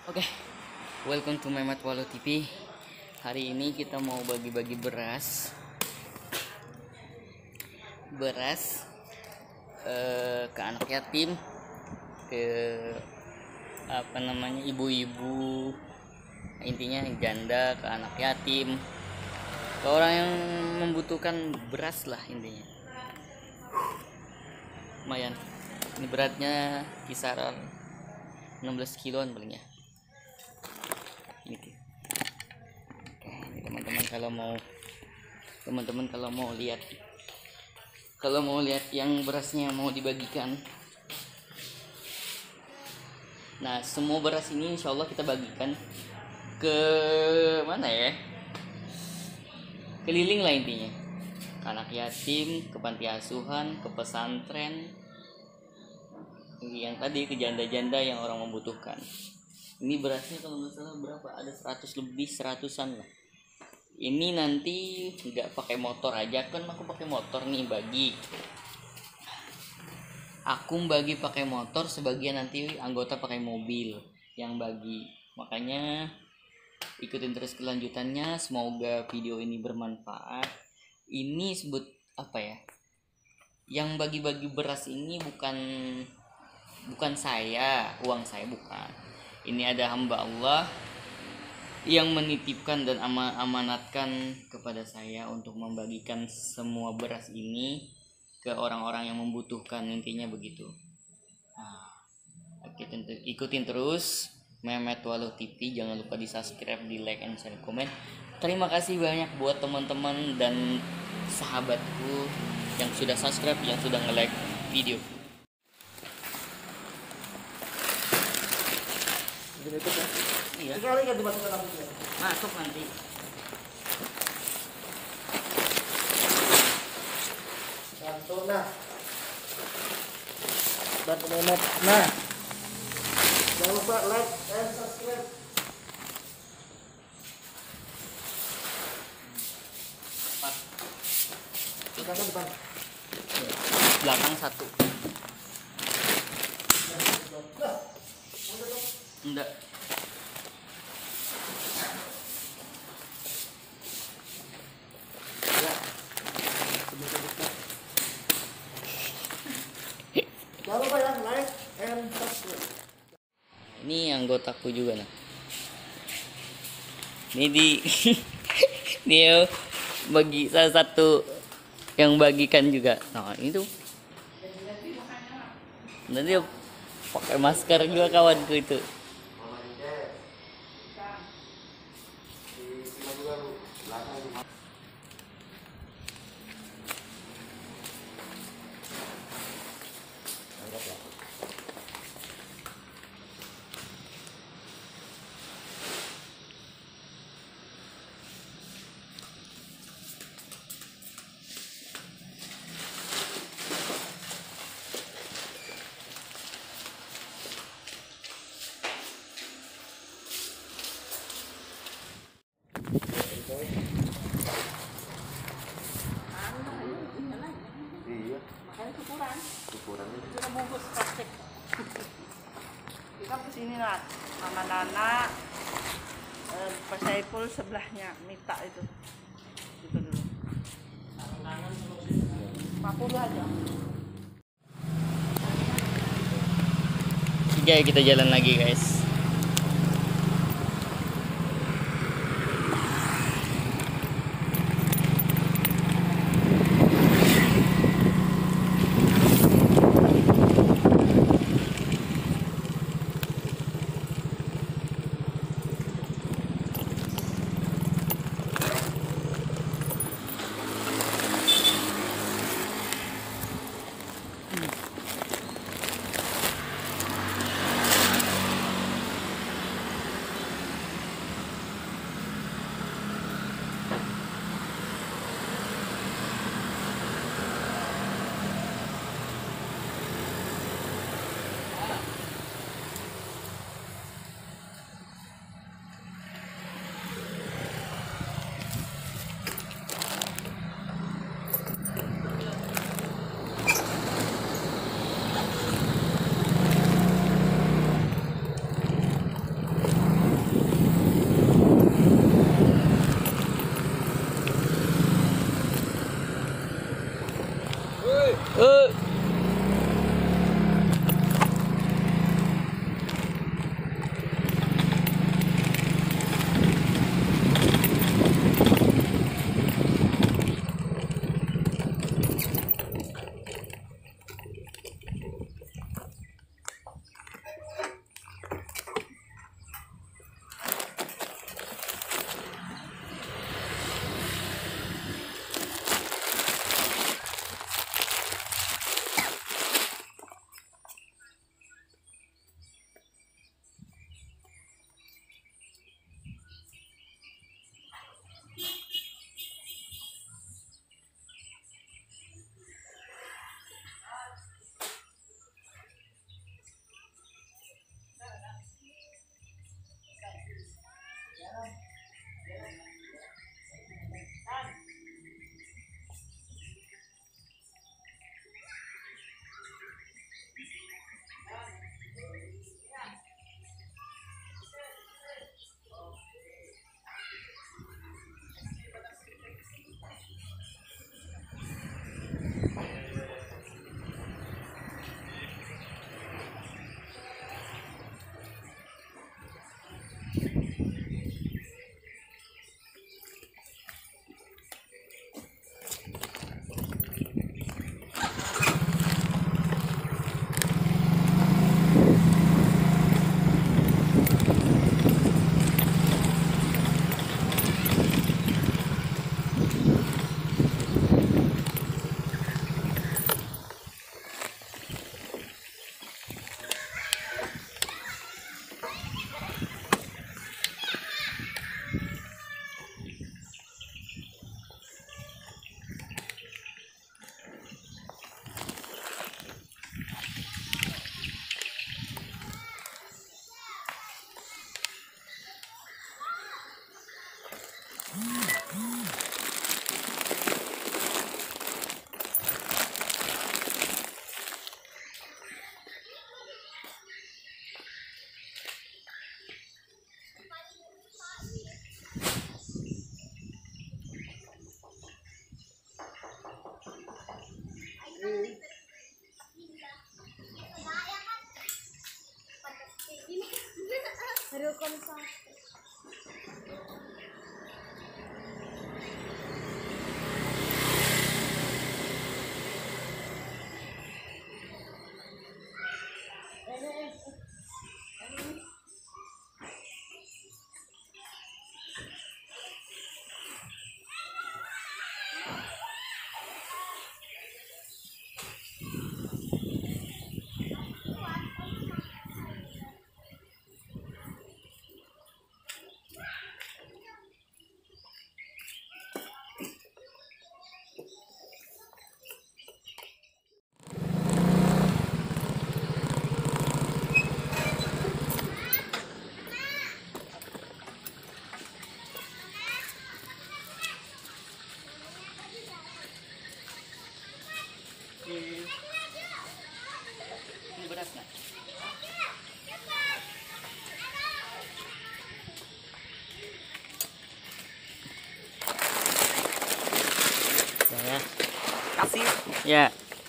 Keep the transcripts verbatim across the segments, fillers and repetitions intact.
Oke, welcome to Mehmet Walu T V. Hari ini kita mau bagi-bagi beras, beras eh, ke anak yatim, ke apa namanya ibu-ibu, intinya janda, ke anak yatim, ke orang yang membutuhkan beras lah intinya. Lumayan, ini beratnya kisaran enam belas kiloan paling ya. Gitu. Oke, ini teman-teman kalau mau teman-teman kalau mau lihat kalau mau lihat yang berasnya mau dibagikan. Nah, semua beras ini insya Allah kita bagikan ke mana ya? Keliling lah intinya. Ke anak yatim, ke panti asuhan, ke pesantren. Yang tadi ke janda-janda yang orang membutuhkan. Ini berasnya kalau nggak salah berapa? Ada seratus lebih, seratusan lah. Ini nanti nggak pakai motor aja, kan aku pakai motor nih bagi. Aku bagi pakai motor, sebagian nanti anggota pakai mobil yang bagi. Makanya ikutin terus kelanjutannya. Semoga video ini bermanfaat. Ini sebut apa ya? Yang bagi-bagi beras ini bukan bukan saya, uang saya bukan. Ini ada hamba Allah yang menitipkan dan amanatkan kepada saya untuk membagikan semua beras ini ke orang-orang yang membutuhkan, intinya begitu. Nah, ikutin, ikutin terus Mehmet Walu T V, jangan lupa di subscribe, di like, and share, komen. Terima kasih banyak buat teman-teman dan sahabatku yang sudah subscribe, yang sudah nge-like video. Itu kan? Iya. Sekali kan dimasukkan rambutnya. Masuk nanti. Bantu nah. Bantu Mehmet. Nah. Jangan lupa like and subscribe. Empat. Kita kan depan. Belakang satu. Enggak. Jangan lupa ya like and subscribe. Ini anggotaku juga nah. Ini di dia bagi salah satu yang bagikan juga. Nah, itu. Nanti dia pakai masker juga kawanku itu. Iya. Makanya syukuran. Ukuran itu. Kita bungkus plastik. Kita kesini nak, sama Nana, eh, Pak Saiful sebelahnya, Mita itu, itu dulu. empat puluh aja. Tiga kita jalan lagi guys. Dukun satu. Ini beras nggak? Ya. Kasih. Ya.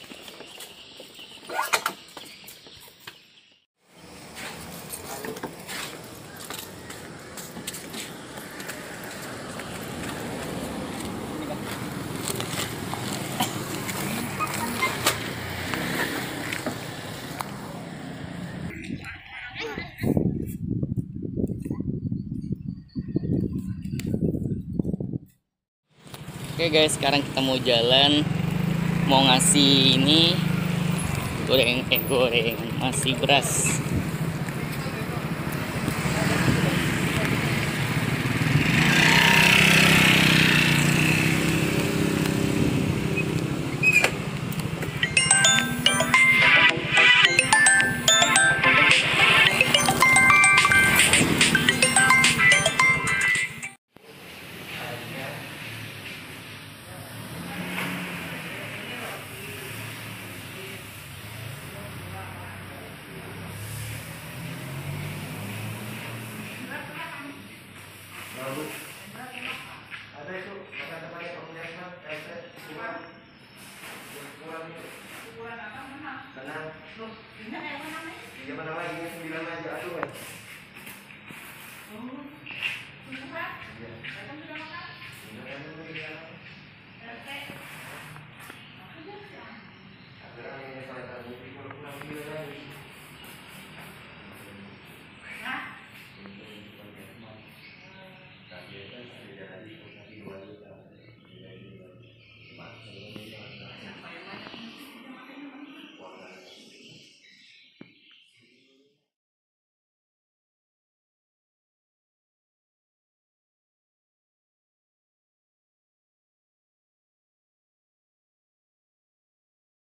Oke guys, sekarang kita mau jalan, mau ngasih ini goreng eh goreng masih beras. Ada itu, makanan banyak pengurangan, efek kurang, kurang itu. Tenang. Iya mana lagi ini sembilan aja aduh kan. Iya.